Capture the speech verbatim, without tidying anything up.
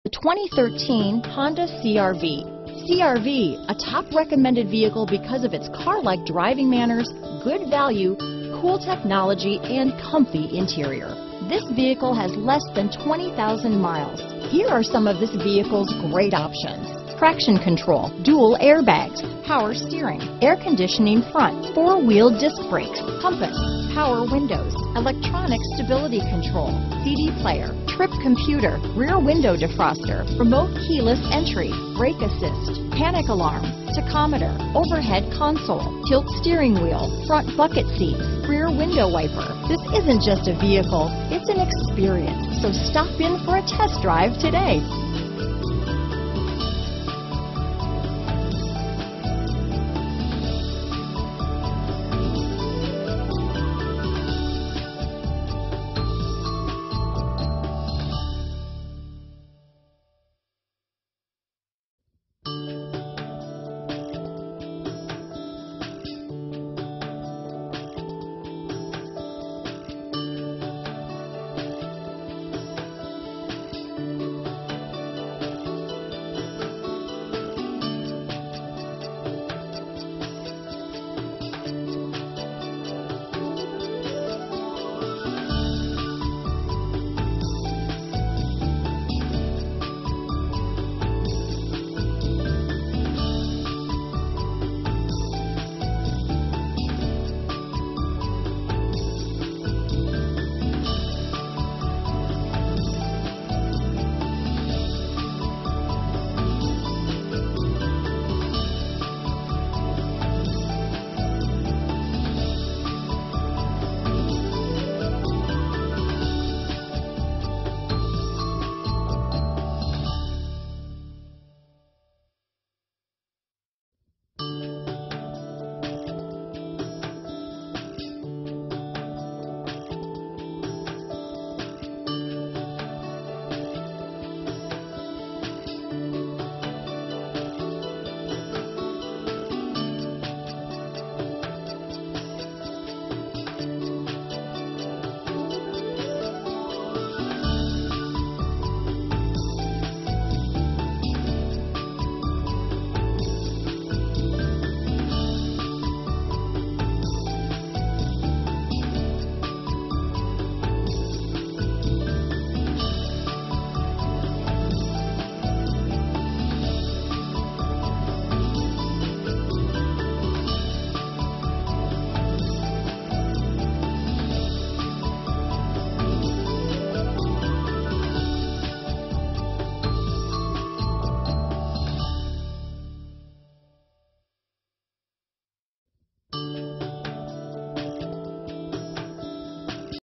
The twenty thirteen Honda C R V. C R V, a top recommended vehicle because of its car-like driving manners, good value, cool technology, and comfy interior. This vehicle has less than twenty thousand miles. Here are some of this vehicle's great options: traction control, dual airbags, power steering, air conditioning front, four-wheel disc brakes, compass, power windows, electronic stability control, C D player, trip computer, rear window defroster, remote keyless entry, brake assist, panic alarm, tachometer, overhead console, tilt steering wheel, front bucket seats, rear window wiper. This isn't just a vehicle, it's an experience. So stop in for a test drive today.